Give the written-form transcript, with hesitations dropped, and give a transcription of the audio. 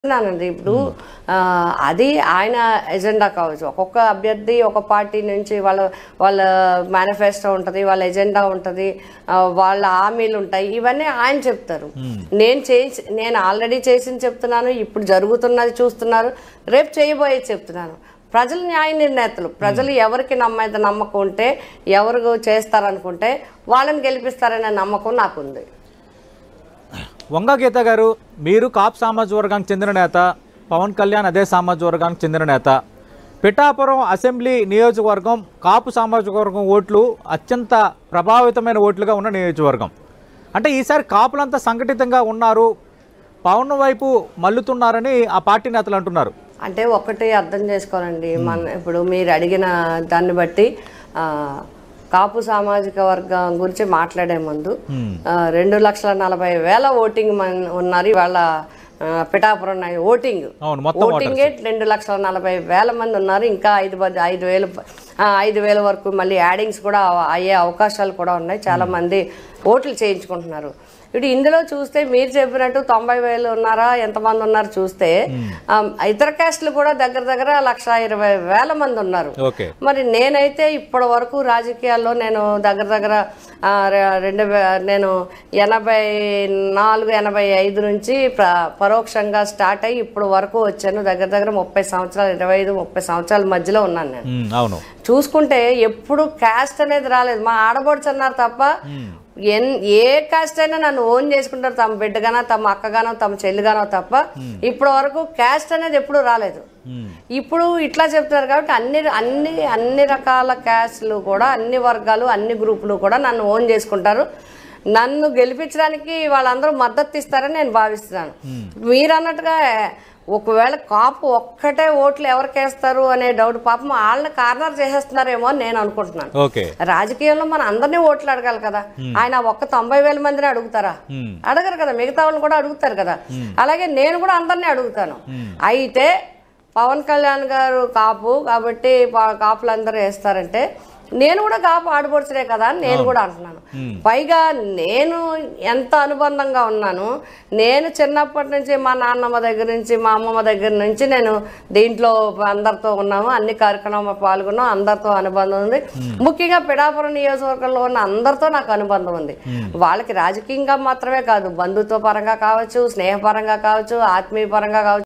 నానండి ఇప్పుడు అది ఆయన ఎజెండా కావచ్చు. ఒక్కొక్క అభ్యర్థి ఒక పార్టీ నుంచి వాళ్ళ మేనిఫెస్టో ఉంటుంది, వాళ్ళ ఎజెండా ఉంటుంది, వాళ్ళ హామీలు ఉంటాయి. ఇవన్నీ ఆయన చెప్తారు. నేను ఆల్రెడీ చేసింది చెప్తున్నాను, ఇప్పుడు జరుగుతున్నది చూస్తున్నారు, రేపు చేయబోయేది చెప్తున్నాను. ప్రజలు న్యాయ నిర్ణేతలు. ప్రజలు ఎవరికి నమ్మకం ఉంటే, ఎవరు చేస్తారనుకుంటే వాళ్ళని గెలిపిస్తారనే నమ్మకం నాకుంది. వంగ గీత గారు, మీరు కాపు సామాజిక వర్గానికి చెందిన నేత, పవన్ కళ్యాణ్ అదే సామాజిక వర్గానికి చెందిన నేత. పిఠాపురం అసెంబ్లీ నియోజకవర్గం కాపు సామాజిక వర్గం ఓట్లు అత్యంత ప్రభావితమైన ఓట్లుగా ఉన్న నియోజకవర్గం. అంటే ఈసారి కాపులంతా సంఘటితంగా ఉన్నారు, పవన్ వైపు మల్లుతున్నారని ఆ పార్టీ నేతలు అంటున్నారు. అంటే ఒకటి అర్థం చేసుకోవాలండి, ఇప్పుడు మీరు అడిగిన దాన్ని బట్టి కాపు సామాజిక వర్గం గురించి మాట్లాడే ముందు 2,40,40,000 ఓటింగ్ ఉన్నారు ఇవాళ పిఠాపురం ఓటింగే 2,40,40,000 మంది ఉన్నారు. ఇంకా 5,000 వరకు మళ్ళీ యాడింగ్స్ కూడా అయ్యే అవకాశాలు కూడా ఉన్నాయి. చాలా మంది ఓట్లు చేయించుకుంటున్నారు. ఇప్పుడు ఇందులో చూస్తే మీరు చెప్పినట్టు 90,000 ఉన్నారా, ఎంతమంది ఉన్నారు చూస్తే ఇతర క్యాస్టులు కూడా దగ్గర 1,20,000 మంది ఉన్నారు. మరి నేనైతే ఇప్పటి వరకు రాజకీయాల్లో నేను దగ్గర నేను 84-85 నుంచి పరోక్షంగా స్టార్ట్ అయ్యి ఇప్పుడు వరకు వచ్చాను. దగ్గర 30 సంవత్సరాలు, 25-30 సంవత్సరాల మధ్యలో ఉన్నాను నేను. చూసుకుంటే ఎప్పుడు క్యాస్ట్ అనేది రాలేదు. మా ఆడబడుచు అన్నారు తప్ప ఏ కాస్ట్ అయినా నన్ను ఓన్ చేసుకుంటారు, తమ బిడ్డగానో, తమ అక్కగానో, తమ చెల్లిగానో తప్ప ఇప్పటి వరకు క్యాస్ట్ అనేది ఎప్పుడు రాలేదు. ఇప్పుడు ఇట్లా చెప్తున్నారు కాబట్టి అన్ని రకాల క్యాస్ట్లు కూడా, అన్ని వర్గాలు, అన్ని గ్రూపులు కూడా నన్ను ఓన్ చేసుకుంటారు. నన్ను గెలిపించడానికి వాళ్ళందరూ మద్దతు ఇస్తారని నేను భావిస్తున్నాను. మీరు అన్నట్టుగా ఒకవేళ కాపు ఒక్కటే ఓట్లు ఎవరికేస్తారు అనే డౌట్, పాపం వాళ్ళని కార్నర్ చేసేస్తున్నారేమో అని నేను అనుకుంటున్నాను. రాజకీయంలో మన అందరినీ ఓట్లు అడగాలి కదా. ఆయన ఒక్క 90,000 మందిని అడుగుతారా? అడగరు కదా. మిగతా వాళ్ళని కూడా అడుగుతారు కదా. అలాగే నేను కూడా అందరినీ అడుగుతాను. అయితే పవన్ కళ్యాణ్ గారు కాపు కాబట్టి కాపులందరూ వేస్తారంటే నేను కూడా కాపు ఆడపడుచునే కదా అని నేను కూడా అంటున్నాను. పైగా నేను ఎంత అనుబంధంగా ఉన్నాను, నేను చిన్నప్పటి నుంచి మా నాన్నమ్మ దగ్గర నుంచి, మా అమ్మమ్మ దగ్గర నుంచి నేను దీంట్లో అందరితో ఉన్నాము, అన్ని కార్యక్రమాలు పాల్గొన్నాం, అందరితో అనుబంధం ఉంది. ముఖ్యంగా పిఠాపురం నియోజకవర్గంలో ఉన్న అందరితో నాకు అనుబంధం ఉంది. వాళ్ళకి రాజకీయంగా మాత్రమే కాదు, బంధుత్వ పరంగా కావచ్చు, స్నేహపరంగా కావచ్చు, ఆత్మీయ పరంగా కావచ్చు.